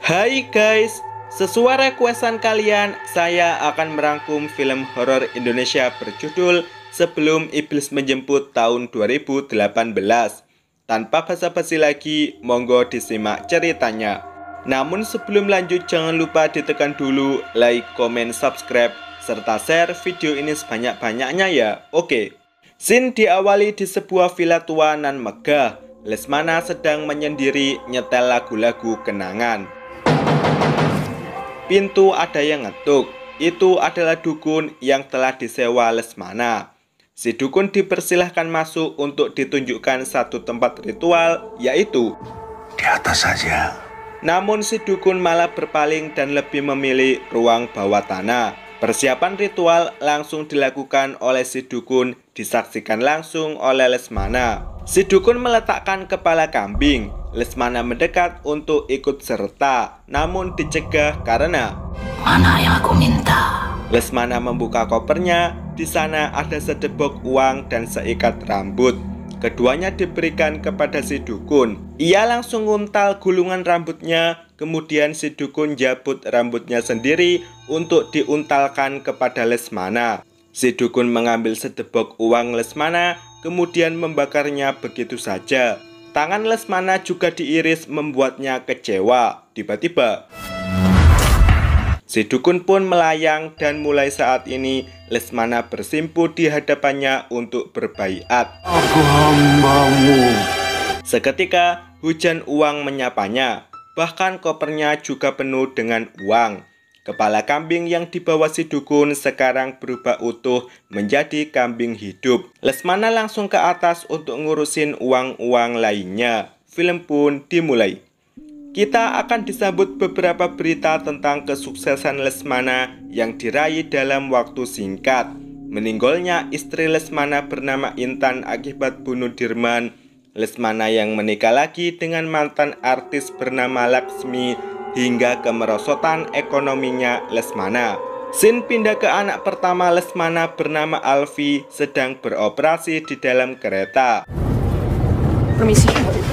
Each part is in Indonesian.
Hai guys, sesuai requestan kalian, saya akan merangkum film horor Indonesia berjudul Sebelum Iblis Menjemput tahun 2018. Tanpa basa-basi lagi, monggo disimak ceritanya. Namun sebelum lanjut, jangan lupa ditekan dulu like, komen, subscribe, serta share video ini sebanyak-banyaknya ya. Oke. Scene diawali di sebuah villa tua nan megah. Lesmana sedang menyendiri nyetel lagu-lagu kenangan. Pintu ada yang ngetuk. Itu adalah dukun yang telah disewa Lesmana. Si dukun dipersilahkan masuk untuk ditunjukkan satu tempat ritual, yaitu di atas saja. Namun si dukun malah berpaling dan lebih memilih ruang bawah tanah. Persiapan ritual langsung dilakukan oleh si dukun, disaksikan langsung oleh Lesmana. Si dukun meletakkan kepala kambing. Lesmana mendekat untuk ikut serta, namun dicegah karena Mana yang aku minta? Lesmana membuka kopernya. Di sana ada sedebok uang dan seikat rambut. Keduanya diberikan kepada si dukun. Ia langsung nguntal gulungan rambutnya. Kemudian si dukun jabut rambutnya sendiri untuk diuntalkan kepada Lesmana. Si dukun mengambil sedebok uang Lesmana, kemudian membakarnya begitu saja. Tangan Lesmana juga diiris membuatnya kecewa. Tiba-tiba si dukun pun melayang dan mulai saat ini Lesmana bersimpu di hadapannya untuk berbaiat. Aku hambamu. Seketika hujan uang menyapanya. Bahkan kopernya juga penuh dengan uang. Kepala kambing yang dibawa si dukun sekarang berubah utuh menjadi kambing hidup. Lesmana langsung ke atas untuk ngurusin uang-uang lainnya. Film pun dimulai. Kita akan disambut beberapa berita tentang kesuksesan Lesmana yang diraih dalam waktu singkat. Meninggalnya istri Lesmana bernama Intan akibat bunuh Dirman. Lesmana yang menikah lagi dengan mantan artis bernama Laksmi, hingga kemerosotan ekonominya Lesmana. Scene pindah ke anak pertama Lesmana bernama Alfi sedang beroperasi di dalam kereta. Permisi.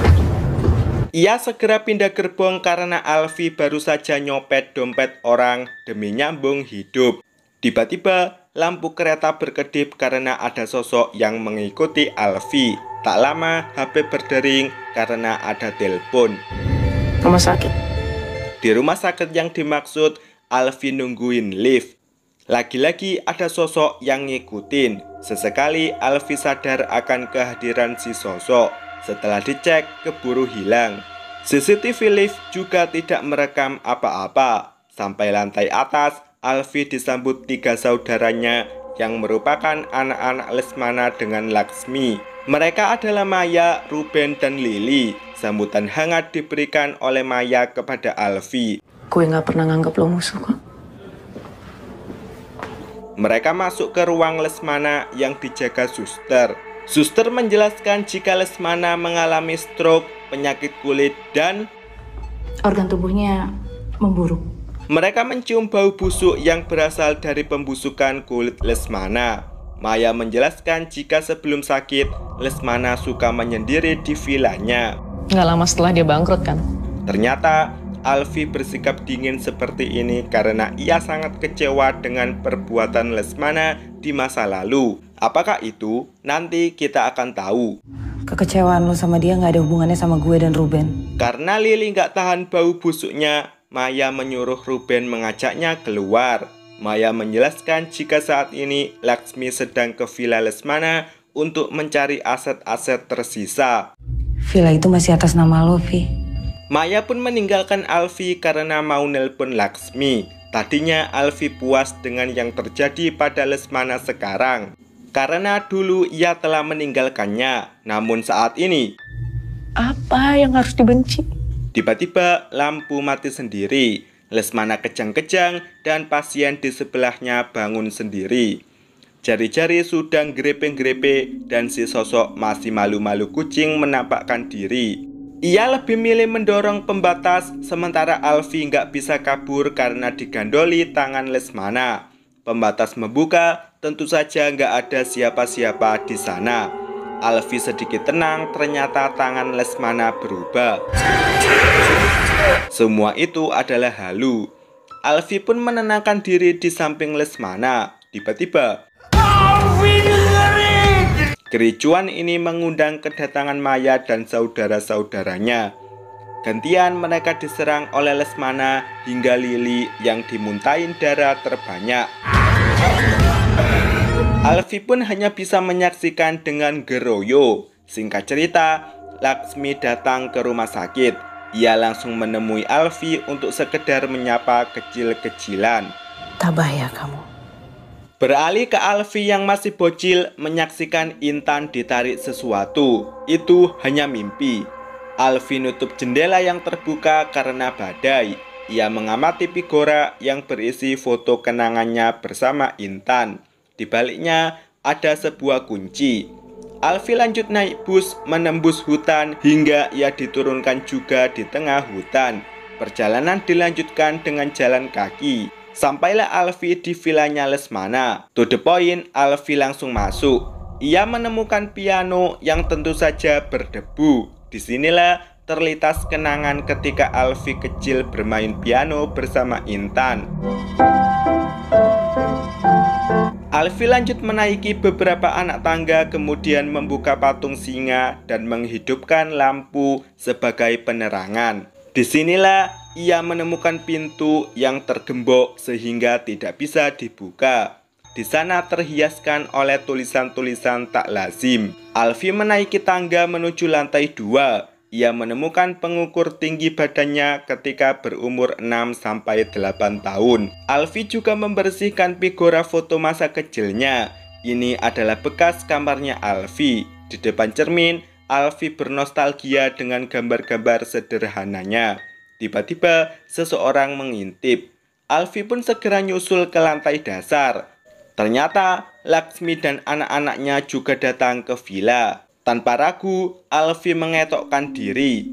Ia segera pindah gerbong karena Alfi baru saja nyopet dompet orang demi nyambung hidup. Tiba-tiba lampu kereta berkedip karena ada sosok yang mengikuti Alfi. Tak lama HP berdering karena ada telepon. Rumah sakit. Di rumah sakit yang dimaksud, Alfi nungguin lift. Lagi-lagi ada sosok yang ngikutin. Sesekali Alfi sadar akan kehadiran si sosok. Setelah dicek, keburu hilang. CCTV lift juga tidak merekam apa-apa. Sampai lantai atas, Alfi disambut 3 saudaranya yang merupakan anak-anak Lesmana dengan Laksmi. Mereka adalah Maya, Ruben, dan Lili. Sambutan hangat diberikan oleh Maya kepada Alfi. Gue gak pernah nganggap lo musuh kok. Mereka masuk ke ruang Lesmana yang dijaga suster. Suster menjelaskan jika Lesmana mengalami stroke, penyakit kulit, dan Organ tubuhnya memburuk. mereka mencium bau busuk yang berasal dari pembusukan kulit Lesmana. Maya menjelaskan jika sebelum sakit, Lesmana suka menyendiri di vilanya. Gak lama setelah dia bangkrut kan? Ternyata Alfi bersikap dingin seperti ini karena ia sangat kecewa dengan perbuatan Lesmana di masa lalu. Apakah itu? Nanti kita akan tahu. Kekecewaan lo sama dia gak ada hubungannya sama gue dan Ruben. Karena Lili gak tahan bau busuknya, Maya menyuruh Ruben mengajaknya keluar. Maya menjelaskan jika saat ini Laksmi sedang ke villa Lesmana untuk mencari aset-aset tersisa. Villa itu masih atas nama lo, Vi. Maya pun meninggalkan Alfi karena mau nelpon Laksmi. Tadinya Alfi puas dengan yang terjadi pada Lesmana sekarang, karena dulu ia telah meninggalkannya. Namun saat ini, Apa yang harus dibenci? tiba-tiba lampu mati sendiri. Lesmana kejang-kejang dan pasien di sebelahnya bangun sendiri. Jari-jari sudah grepe-grepe dan si sosok masih malu-malu kucing menampakkan diri. Ia lebih milih mendorong pembatas, sementara Alfi nggak bisa kabur karena digandoli tangan Lesmana. Pembatas membuka, tentu saja nggak ada siapa-siapa di sana. Alfi sedikit tenang, ternyata tangan Lesmana berubah. Semua itu adalah halu. Alfi pun menenangkan diri di samping Lesmana. Tiba-tiba kericuan ini mengundang kedatangan Maya dan saudara-saudaranya. Gantian mereka diserang oleh Lesmana hingga Lili yang dimuntahin darah terbanyak. Alfi pun hanya bisa menyaksikan dengan geroyo. Singkat cerita, Laksmi datang ke rumah sakit. Ia langsung menemui Alfi untuk sekedar menyapa kecil-kecilan. Tabah ya kamu. Beralih ke Alfi yang masih bocil, menyaksikan Intan ditarik sesuatu. Itu hanya mimpi. Alfi nutup jendela yang terbuka karena badai. Ia mengamati figura yang berisi foto kenangannya bersama Intan. Di baliknya ada sebuah kunci. Alfi lanjut naik bus menembus hutan hingga ia diturunkan juga di tengah hutan. Perjalanan dilanjutkan dengan jalan kaki. Sampailah Alfi di vilanya Lesmana. To the point, Alfi langsung masuk. Ia menemukan piano yang tentu saja berdebu. Disinilah terlintas kenangan ketika Alfi kecil bermain piano bersama Intan. Alfi lanjut menaiki beberapa anak tangga, kemudian membuka patung singa dan menghidupkan lampu sebagai penerangan. Disinilah ia menemukan pintu yang tergembok sehingga tidak bisa dibuka. Di sana terhiaskan oleh tulisan-tulisan tak lazim. Alfi menaiki tangga menuju lantai 2. Ia menemukan pengukur tinggi badannya ketika berumur 6-8 tahun. Alfi juga membersihkan figura foto masa kecilnya. Ini adalah bekas kamarnya Alfi. Di depan cermin, Alfi bernostalgia dengan gambar-gambar sederhananya. Tiba-tiba seseorang mengintip. Alfi pun segera nyusul ke lantai dasar. Ternyata Laksmi dan anak-anaknya juga datang ke villa. Tanpa ragu, Alfi mengetokkan diri.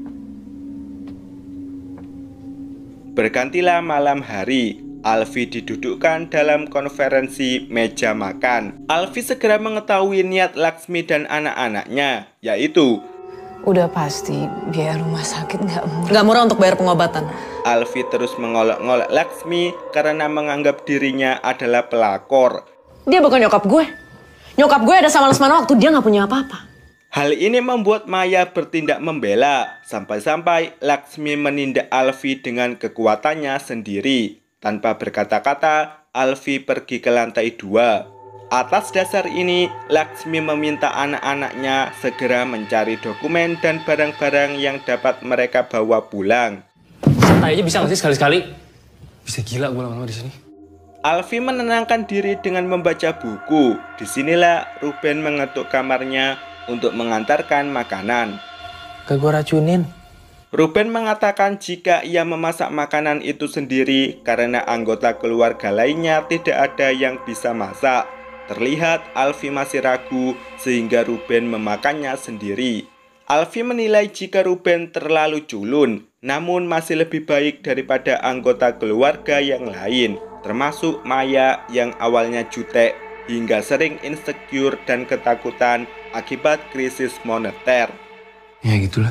Bergantilah malam hari. Alfi didudukkan dalam konferensi meja makan. Alfi segera mengetahui niat Laksmi dan anak-anaknya, yaitu Udah pasti biaya rumah sakit nggak murah untuk bayar pengobatan. Alfi terus mengolok-ngolok Laksmi karena menganggap dirinya adalah pelakor. Dia bukan nyokap gue. Nyokap gue ada sama Lesmana waktu dia nggak punya apa-apa. Hal ini membuat Maya bertindak membela. Sampai-sampai Laksmi menindak Alfi dengan kekuatannya sendiri. Tanpa berkata-kata, Alfi pergi ke lantai 2. Atas dasar ini, Laksmi meminta anak-anaknya segera mencari dokumen dan barang-barang yang dapat mereka bawa pulang. Santai aja bisa nggak sih sekali-sekali? Bisa gila gue lama-lama di sini. Alfi menenangkan diri dengan membaca buku. Disinilah Ruben mengetuk kamarnya untuk mengantarkan makanan. Gak gue racunin. Ruben mengatakan jika ia memasak makanan itu sendiri karena anggota keluarga lainnya tidak ada yang bisa masak. Terlihat Alfi masih ragu sehingga Ruben memakannya sendiri. Alfi menilai jika Ruben terlalu culun, namun masih lebih baik daripada anggota keluarga yang lain, termasuk Maya yang awalnya jutek hingga sering insecure dan ketakutan akibat krisis moneter. Ya gitulah.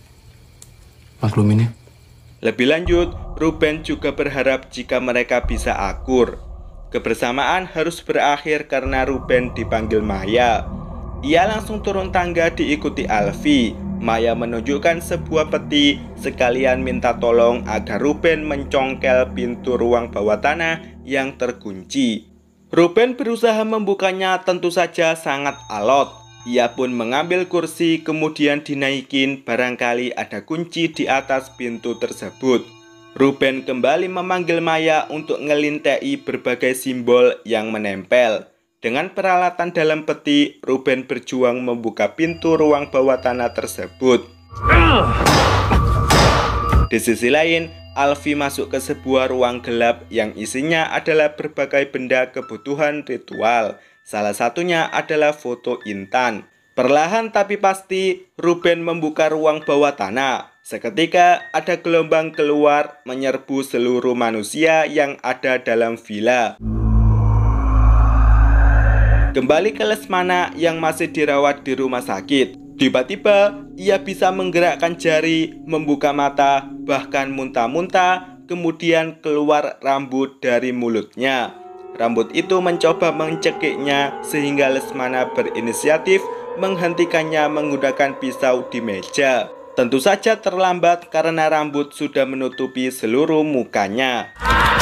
Makluminnya. Lebih lanjut, Ruben juga berharap jika mereka bisa akur. Kebersamaan harus berakhir karena Ruben dipanggil Maya. Ia langsung turun tangga diikuti Alfi. Maya menunjukkan sebuah peti sekalian minta tolong agar Ruben mencongkel pintu ruang bawah tanah yang terkunci. Ruben berusaha membukanya, tentu saja sangat alot. Ia pun mengambil kursi kemudian dinaikin, barangkali ada kunci di atas pintu tersebut. Ruben kembali memanggil Maya untuk ngelintei berbagai simbol yang menempel. Dengan peralatan dalam peti, Ruben berjuang membuka pintu ruang bawah tanah tersebut. Di sisi lain, Alfi masuk ke sebuah ruang gelap yang isinya adalah berbagai benda kebutuhan ritual. Salah satunya adalah foto Intan. Perlahan tapi pasti, Ruben membuka ruang bawah tanah. Seketika ada gelombang keluar menyerbu seluruh manusia yang ada dalam villa. Kembali ke Lesmana yang masih dirawat di rumah sakit. Tiba-tiba, ia bisa menggerakkan jari, membuka mata, bahkan muntah-muntah, kemudian keluar rambut dari mulutnya. Rambut itu mencoba mencekiknya sehingga Lesmana berinisiatif menghentikannya menggunakan pisau di meja. Tentu saja terlambat karena rambut sudah menutupi seluruh mukanya.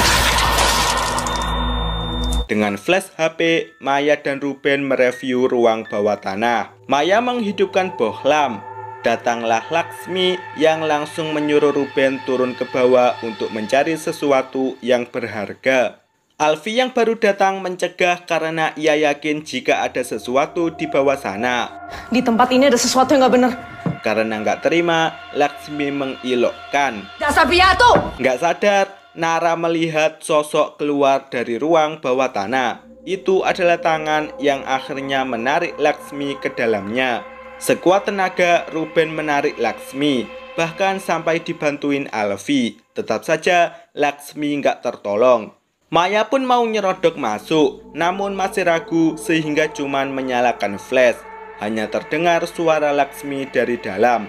Dengan flash HP, Maya dan Ruben mereview ruang bawah tanah. Maya menghidupkan bohlam. Datanglah Laksmi yang langsung menyuruh Ruben turun ke bawah untuk mencari sesuatu yang berharga. Alfi yang baru datang mencegah karena ia yakin jika ada sesuatu di bawah sana. Di tempat ini ada sesuatu yang nggak bener. Karena nggak terima, Laksmi mengilokkan. Dasar piatu! Nggak sadar, Nara melihat sosok keluar dari ruang bawah tanah. Itu adalah tangan yang akhirnya menarik Laksmi ke dalamnya. Sekuat tenaga, Ruben menarik Laksmi, bahkan sampai dibantuin Alfi. Tetap saja, Laksmi nggak tertolong. Maya pun mau nyerodok masuk, namun masih ragu sehingga cuman menyalakan flash. Hanya terdengar suara Laksmi dari dalam.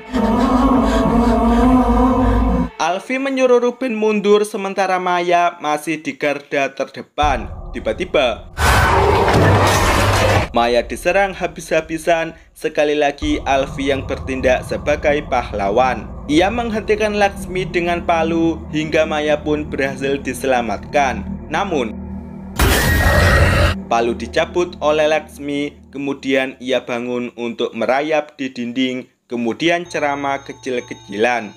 Alfi menyuruh Ruben mundur sementara Maya masih di garda terdepan. Tiba-tiba Maya diserang habis-habisan. Sekali lagi Alfi yang bertindak sebagai pahlawan. Ia menghentikan Laksmi dengan palu hingga Maya pun berhasil diselamatkan. Namun palu dicabut oleh Laksmi. Kemudian ia bangun untuk merayap di dinding. Kemudian ceramah kecil-kecilan.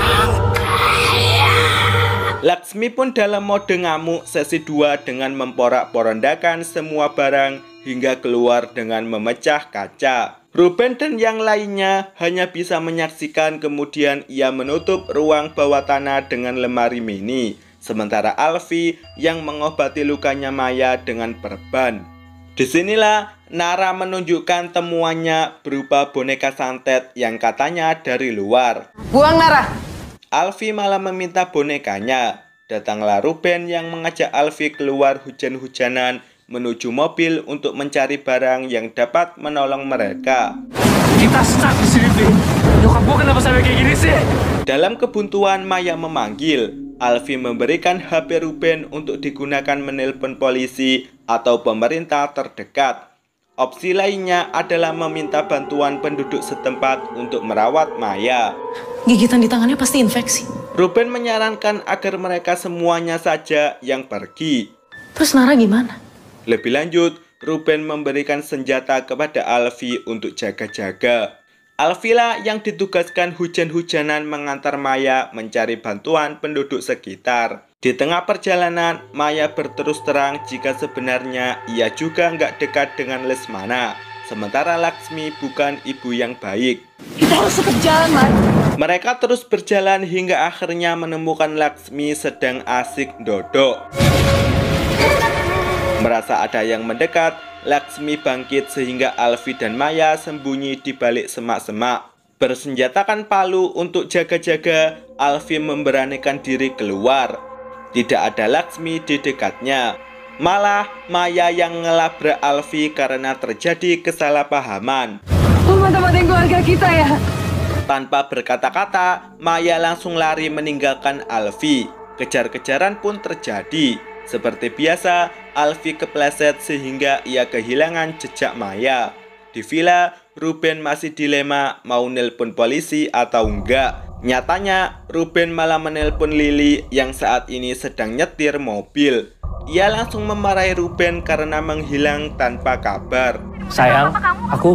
Laksmi pun dalam mode ngamuk sesi 2 dengan memporak-porandakan semua barang hingga keluar dengan memecah kaca. Ruben dan yang lainnya hanya bisa menyaksikan, kemudian ia menutup ruang bawah tanah dengan lemari mini. Sementara Alfi yang mengobati lukanya Maya dengan perban. Disinilah Nara menunjukkan temuannya berupa boneka santet yang katanya dari luar. Buang, Nara! Alfi malah meminta bonekanya. Datanglah Ruben yang mengajak Alfi keluar hujan-hujanan menuju mobil untuk mencari barang yang dapat menolong mereka. Kita stuck di sini, Fi. Nyokap gua kenapa sampai kayak gini sih? Dalam kebuntuan, Maya memanggil. Alfi memberikan HP Ruben untuk digunakan menelpon polisi atau pemerintah terdekat. Opsi lainnya adalah meminta bantuan penduduk setempat untuk merawat Maya. Gigitan di tangannya pasti infeksi. Ruben menyarankan agar mereka semuanya saja yang pergi. Terus Nara gimana? Lebih lanjut, Ruben memberikan senjata kepada Alfi untuk jaga-jaga. Alfi lah yang ditugaskan hujan-hujanan mengantar Maya mencari bantuan penduduk sekitar. Di tengah perjalanan, Maya berterus terang jika sebenarnya ia juga nggak dekat dengan Lesmana. Sementara Laksmi bukan ibu yang baik. Kita harus tetap jalan, Man. Mereka terus berjalan hingga akhirnya menemukan Laksmi sedang asik dodok. Merasa ada yang mendekat, Laksmi bangkit sehingga Alfi dan Maya sembunyi di balik semak-semak. Bersenjatakan palu untuk jaga-jaga, Alfi memberanikan diri keluar. Tidak ada Laksmi di dekatnya. Malah Maya yang ngelabrak Alfi karena terjadi kesalahpahaman. Lu mata-matain keluarga kita ya? Tanpa berkata-kata, Maya langsung lari meninggalkan Alfi. Kejar-kejaran pun terjadi. Seperti biasa, Alfi kepleset sehingga ia kehilangan jejak Maya. Di villa, Ruben masih dilema mau nelpon polisi atau enggak. Nyatanya, Ruben malah menelpon Lily yang saat ini sedang nyetir mobil. Ia langsung memarahi Ruben karena menghilang tanpa kabar. Sayang, aku...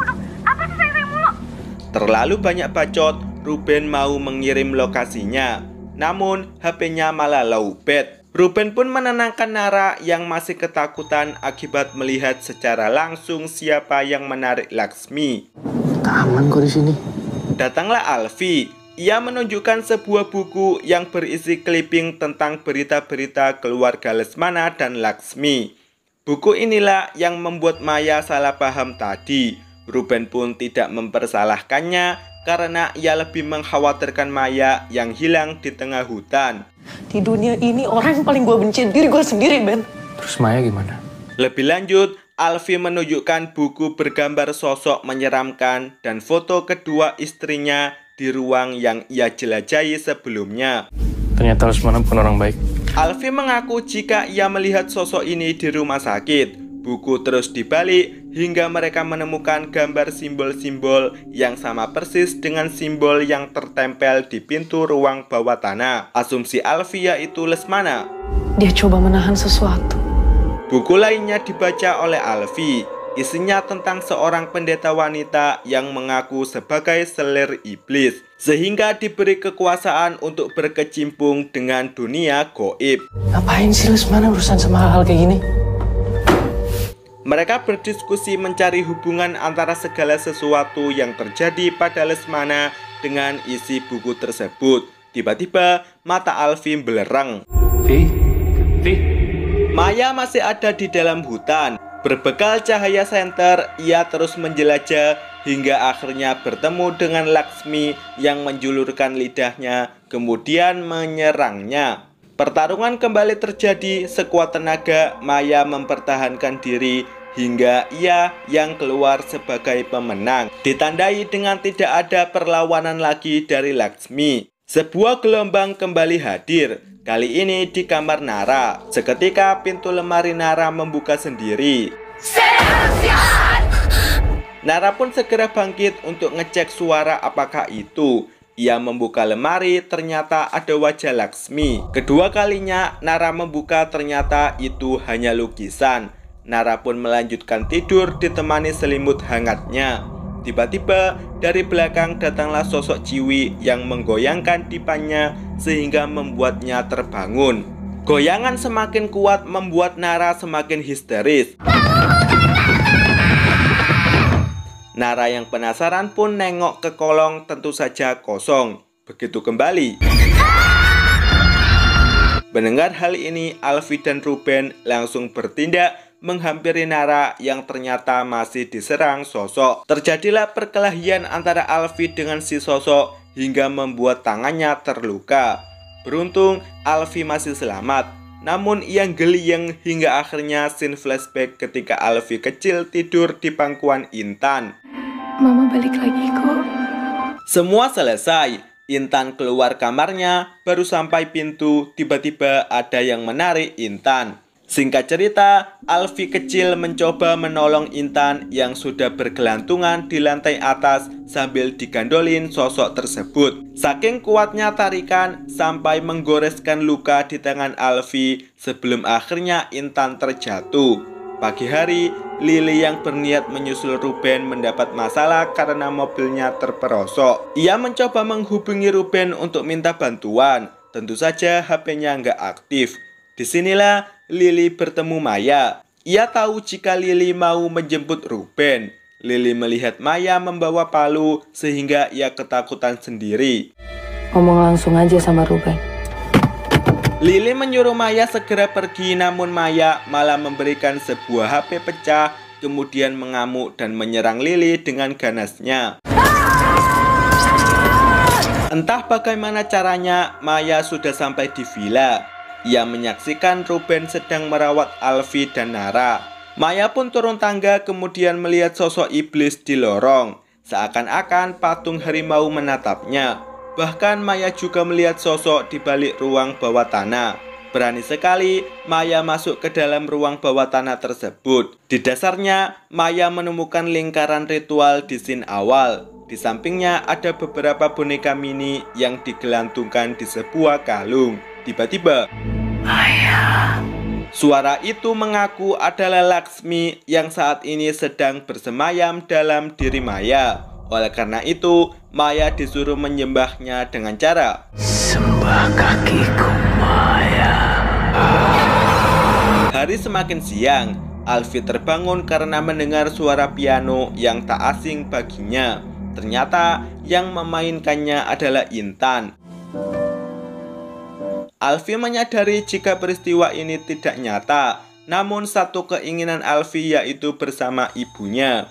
Terlalu banyak bacot, Ruben mau mengirim lokasinya. Namun, HP-nya malah lowbat. Ruben pun menenangkan Nara yang masih ketakutan akibat melihat secara langsung siapa yang menarik Laksmi. Aman kok di sini. Datanglah Alfi. Ia menunjukkan sebuah buku yang berisi clipping tentang berita-berita keluarga Lesmana dan Laksmi. Buku inilah yang membuat Maya salah paham tadi. Ruben pun tidak mempersalahkannya karena ia lebih mengkhawatirkan Maya yang hilang di tengah hutan. Di dunia ini orang yang paling gue benci diri gue sendiri, Ben. Terus Maya gimana? Lebih lanjut, Alfi menunjukkan buku bergambar sosok menyeramkan dan foto kedua istrinya di ruang yang ia jelajahi sebelumnya. Ternyata Lesmana bukan orang baik. Alfi mengaku jika ia melihat sosok ini di rumah sakit. Buku terus dibalik hingga mereka menemukan gambar simbol-simbol yang sama persis dengan simbol yang tertempel di pintu ruang bawah tanah. Asumsi Alfi yaitu Lesmana. Dia coba menahan sesuatu. Buku lainnya dibaca oleh Alfi. Isinya tentang seorang pendeta wanita yang mengaku sebagai selir iblis, sehingga diberi kekuasaan untuk berkecimpung dengan dunia gaib. Ngapain sih Lesmana urusan sama hal-hal kayak gini? Mereka berdiskusi mencari hubungan antara segala sesuatu yang terjadi pada Lesmana dengan isi buku tersebut. Tiba-tiba mata Alfi belerang. Vi? Maya masih ada di dalam hutan. Berbekal cahaya senter, ia terus menjelajah hingga akhirnya bertemu dengan Laksmi yang menjulurkan lidahnya, kemudian menyerangnya. Pertarungan kembali terjadi. Sekuat tenaga, Maya mempertahankan diri hingga ia yang keluar sebagai pemenang. Ditandai dengan tidak ada perlawanan lagi dari Laksmi. Sebuah gelombang kembali hadir. Kali ini di kamar Nara. Seketika pintu lemari Nara membuka sendiri. Nara pun segera bangkit untuk ngecek suara apakah itu. Ia membuka lemari, ternyata ada wajah Laksmi. Kedua kalinya Nara membuka, ternyata itu hanya lukisan. Nara pun melanjutkan tidur ditemani selimut hangatnya. Tiba-tiba dari belakang datanglah sosok Ciwi yang menggoyangkan dipannya sehingga membuatnya terbangun. Goyangan semakin kuat membuat Nara semakin histeris. Nara yang penasaran pun nengok ke kolong, tentu saja kosong. Begitu kembali. Mendengar hal ini, Alfi dan Ruben langsung bertindak menghampiri Nara yang ternyata masih diserang sosok. Terjadilah perkelahian antara Alfi dengan si sosok hingga membuat tangannya terluka. Beruntung Alfi masih selamat, namun ia geliyeng hingga akhirnya scene flashback ketika Alfi kecil tidur di pangkuan Intan. Mama balik lagi kok. Semua selesai. Intan keluar kamarnya, baru sampai pintu tiba-tiba ada yang menarik Intan. Singkat cerita, Alfi kecil mencoba menolong Intan yang sudah bergelantungan di lantai atas sambil digandolin sosok tersebut. Saking kuatnya tarikan sampai menggoreskan luka di tangan Alfi sebelum akhirnya Intan terjatuh. Pagi hari, Lili yang berniat menyusul Ruben mendapat masalah karena mobilnya terperosok. Ia mencoba menghubungi Ruben untuk minta bantuan. Tentu saja HP-nya nggak aktif. Disinilah Lili bertemu Maya. Ia tahu jika Lili mau menjemput Ruben. Lili melihat Maya membawa palu sehingga ia ketakutan sendiri. Ngomong langsung aja sama Ruben. Lili menyuruh Maya segera pergi, namun Maya malah memberikan sebuah HP pecah, kemudian mengamuk dan menyerang Lili dengan ganasnya. Entah bagaimana caranya, Maya sudah sampai di villa. Ia menyaksikan Ruben sedang merawat Alfi dan Nara. Maya pun turun tangga kemudian melihat sosok iblis di lorong. Seakan-akan patung harimau menatapnya. Bahkan Maya juga melihat sosok di balik ruang bawah tanah. Berani sekali Maya masuk ke dalam ruang bawah tanah tersebut. Di dasarnya, Maya menemukan lingkaran ritual di scene awal. Di sampingnya ada beberapa boneka mini yang digelantungkan di sebuah kalung. Tiba-tiba, suara itu mengaku adalah Laksmi yang saat ini sedang bersemayam dalam diri Maya. Oleh karena itu, Maya disuruh menyembahnya dengan cara Sembah kakiku, Maya. Hari semakin siang, Alfi terbangun karena mendengar suara piano yang tak asing baginya. Ternyata yang memainkannya adalah Intan. Alfi menyadari jika peristiwa ini tidak nyata, namun satu keinginan Alfi yaitu bersama ibunya.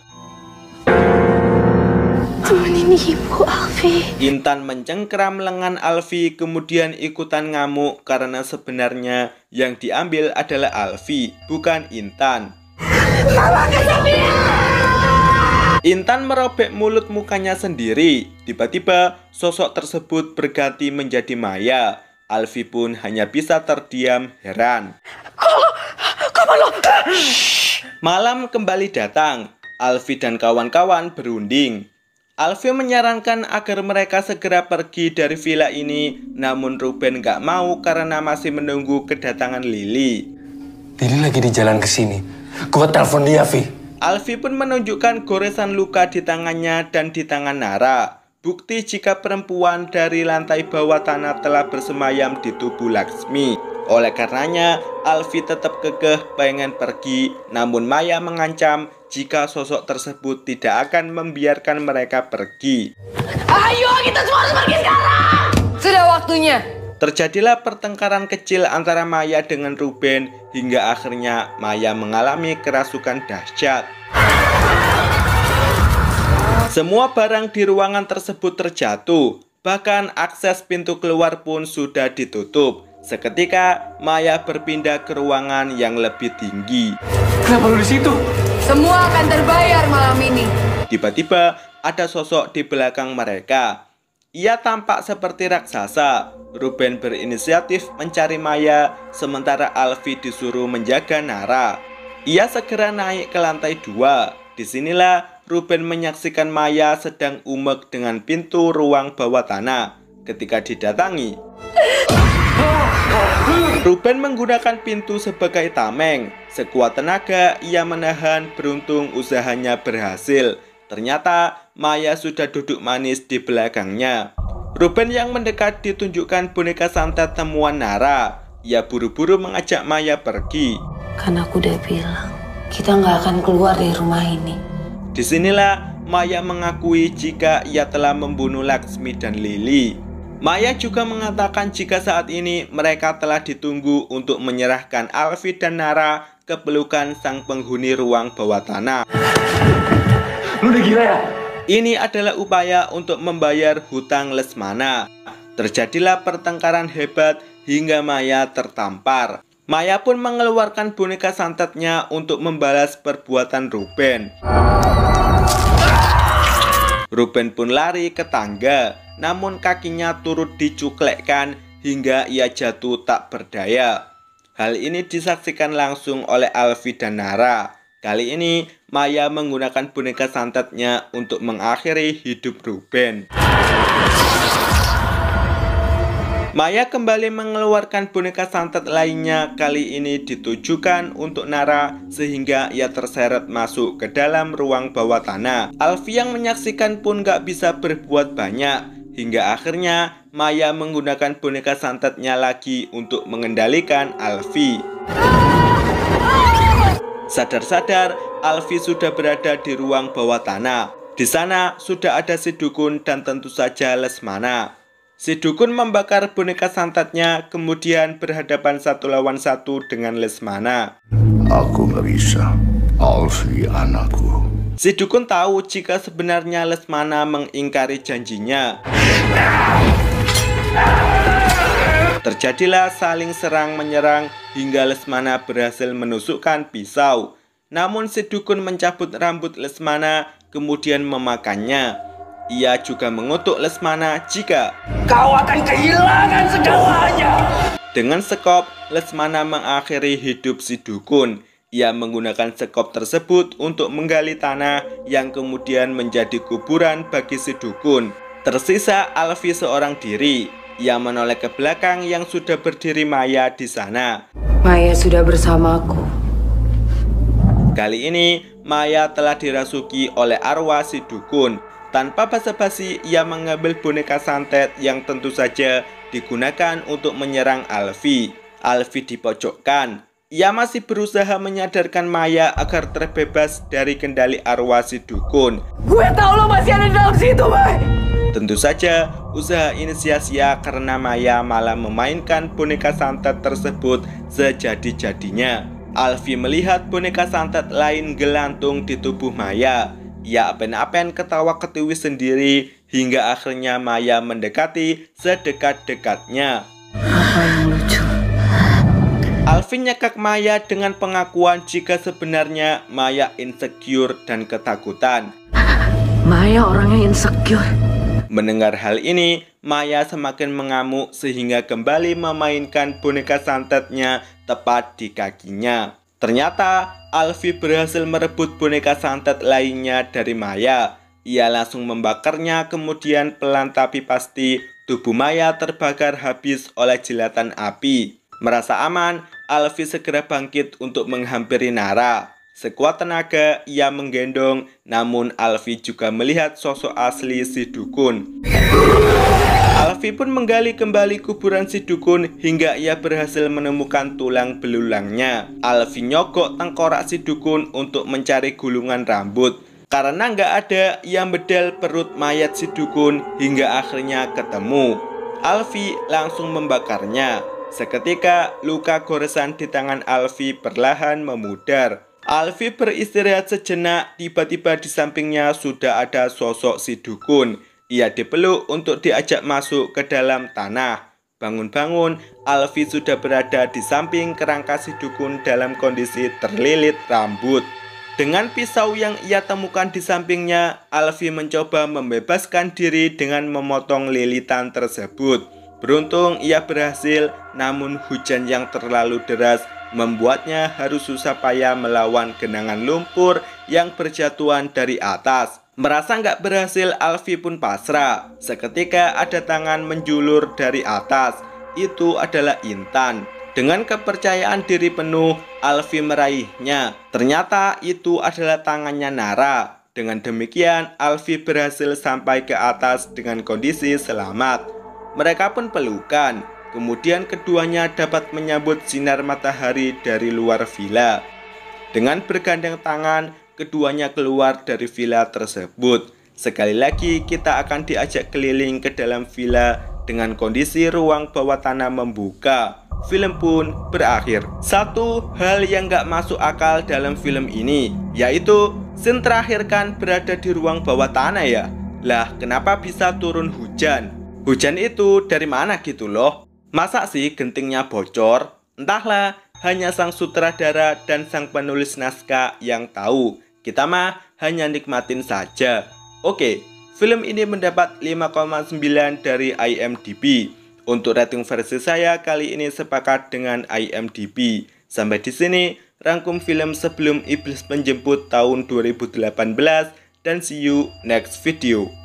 Temenin ibu, Alfi. Intan mencengkeram lengan Alfi kemudian ikutan ngamuk karena sebenarnya yang diambil adalah Alfi, bukan Intan. Intan merobek mulut mukanya sendiri. Tiba-tiba sosok tersebut berganti menjadi Maya. Alfi pun hanya bisa terdiam heran. Malam kembali datang. Alfi dan kawan-kawan berunding. Alfi menyarankan agar mereka segera pergi dari villa ini, namun Ruben gak mau karena masih menunggu kedatangan Lily. Lily lagi di jalan ke sini. Gua telepon dia, Vi. Alfi pun menunjukkan goresan luka di tangannya dan di tangan Nara. Bukti jika perempuan dari lantai bawah tanah telah bersemayam di tubuh Laksmi. Oleh karenanya, Alfi tetap kekeh pengen pergi, namun Maya mengancam jika sosok tersebut tidak akan membiarkan mereka pergi. Ayo, kita semua harus pergi sekarang! Sudah waktunya. Terjadilah pertengkaran kecil antara Maya dengan Ruben hingga akhirnya Maya mengalami kerasukan dahsyat. Semua barang di ruangan tersebut terjatuh, bahkan akses pintu keluar pun sudah ditutup. Seketika Maya berpindah ke ruangan yang lebih tinggi. Kenapa lu di situ? Semua akan terbayar malam ini. Tiba-tiba ada sosok di belakang mereka. Ia tampak seperti raksasa. Ruben berinisiatif mencari Maya, sementara Alfi disuruh menjaga Nara. Ia segera naik ke lantai 2. Disinilah Ruben menyaksikan Maya sedang umek dengan pintu ruang bawah tanah. Ketika didatangi, Ruben menggunakan pintu sebagai tameng. Sekuat tenaga ia menahan, beruntung usahanya berhasil. Ternyata Maya sudah duduk manis di belakangnya. Ruben yang mendekat ditunjukkan boneka santet temuan Nara. Ia buru-buru mengajak Maya pergi. Kan aku udah bilang, kita nggak akan keluar dari rumah ini. Disinilah Maya mengakui jika ia telah membunuh Laksmi dan Lily. Maya juga mengatakan jika saat ini mereka telah ditunggu untuk menyerahkan Alfi dan Nara ke pelukan sang penghuni ruang bawah tanah. Lu udah gila ya? Ini adalah upaya untuk membayar hutang Lesmana. Terjadilah pertengkaran hebat hingga Maya tertampar. Maya pun mengeluarkan boneka santetnya untuk membalas perbuatan Ruben. Ruben pun lari ke tangga, namun kakinya turut dicuklekkan hingga ia jatuh tak berdaya. Hal ini disaksikan langsung oleh Alfi dan Nara. Kali ini Maya menggunakan boneka santetnya untuk mengakhiri hidup Ruben. Maya kembali mengeluarkan boneka santet lainnya, kali ini ditujukan untuk Nara sehingga ia terseret masuk ke dalam ruang bawah tanah. Alfi yang menyaksikan pun gak bisa berbuat banyak, hingga akhirnya Maya menggunakan boneka santetnya lagi untuk mengendalikan Alfi. Sadar-sadar, Alfi sudah berada di ruang bawah tanah. Di sana sudah ada si dukun dan tentu saja Lesmana. Si dukun membakar boneka santetnya, kemudian berhadapan 1 lawan 1 dengan Lesmana. Aku nggak bisa. Alfi anakku. Si dukun tahu jika sebenarnya Lesmana mengingkari janjinya. Terjadilah saling serang-menyerang hingga Lesmana berhasil menusukkan pisau. Namun si dukun mencabut rambut Lesmana kemudian memakannya. Ia juga mengutuk Lesmana jika Kau akan kehilangan segalanya. Dengan sekop, Lesmana mengakhiri hidup si dukun. Ia menggunakan sekop tersebut untuk menggali tanah yang kemudian menjadi kuburan bagi si dukun. Tersisa Alfi seorang diri. Ia menoleh ke belakang yang sudah berdiri Maya di sana. Maya sudah bersamaku. Kali ini Maya telah dirasuki oleh arwah si dukun. Tanpa basa-basi ia mengambil boneka santet yang tentu saja digunakan untuk menyerang Alfi. Alfi dipojokkan. Ia masih berusaha menyadarkan Maya agar terbebas dari kendali arwah si dukun. Gue tahu lo masih ada di dalam situ, Bay. Tentu saja usaha ini sia-sia karena Maya malah memainkan boneka santet tersebut sejadi-jadinya. Alfi melihat boneka santet lain gelantung di tubuh Maya. Ia apen-apen ketawa ketiwi sendiri hingga akhirnya Maya mendekati sedekat-dekatnya. Apa yang lucu? Alfi nyekak Maya dengan pengakuan jika sebenarnya Maya insecure dan ketakutan. Maya orangnya insecure. Mendengar hal ini, Maya semakin mengamuk sehingga kembali memainkan boneka santetnya tepat di kakinya. Ternyata Alfi berhasil merebut boneka santet lainnya dari Maya. Ia langsung membakarnya, kemudian pelan tapi pasti tubuh Maya terbakar habis oleh jilatan api. Merasa aman, Alfi segera bangkit untuk menghampiri Nara. Sekuat tenaga, ia menggendong, namun Alfi juga melihat sosok asli si dukun. Alfi pun menggali kembali kuburan si dukun hingga ia berhasil menemukan tulang belulangnya. Alfi nyogok tengkorak si dukun untuk mencari gulungan rambut. Karena nggak ada, ia bedel perut mayat si dukun hingga akhirnya ketemu. Alfi langsung membakarnya. Seketika, luka goresan di tangan Alfi perlahan memudar. Alfi beristirahat sejenak, tiba-tiba di sampingnya sudah ada sosok si dukun. Ia dipeluk untuk diajak masuk ke dalam tanah. Bangun-bangun, Alfi sudah berada di samping kerangka si dukun dalam kondisi terlilit rambut. Dengan pisau yang ia temukan di sampingnya, Alfi mencoba membebaskan diri dengan memotong lilitan tersebut. Beruntung ia berhasil, namun hujan yang terlalu deras membuatnya harus susah payah melawan genangan lumpur yang berjatuhan dari atas. Merasa nggak berhasil, Alfi pun pasrah. Seketika ada tangan menjulur dari atas. Itu adalah Intan. Dengan kepercayaan diri penuh, Alfi meraihnya. Ternyata itu adalah tangannya Nara. Dengan demikian, Alfi berhasil sampai ke atas dengan kondisi selamat. Mereka pun pelukan. Kemudian keduanya dapat menyambut sinar matahari dari luar villa. Dengan bergandeng tangan, keduanya keluar dari villa tersebut. Sekali lagi kita akan diajak keliling ke dalam villa dengan kondisi ruang bawah tanah membuka. Film pun berakhir. Satu hal yang gak masuk akal dalam film ini, yaitu scene terakhir kan berada di ruang bawah tanah ya. Lah kenapa bisa turun hujan? Hujan itu dari mana gitu loh? Masa sih gentingnya bocor? Entahlah, hanya sang sutradara dan sang penulis naskah yang tahu. Kita mah hanya nikmatin saja. Oke, film ini mendapat 5,9 dari IMDb. Untuk rating versi saya kali ini sepakat dengan IMDb. Sampai di sini rangkum film Sebelum Iblis Menjemput tahun 2018 dan see you next video.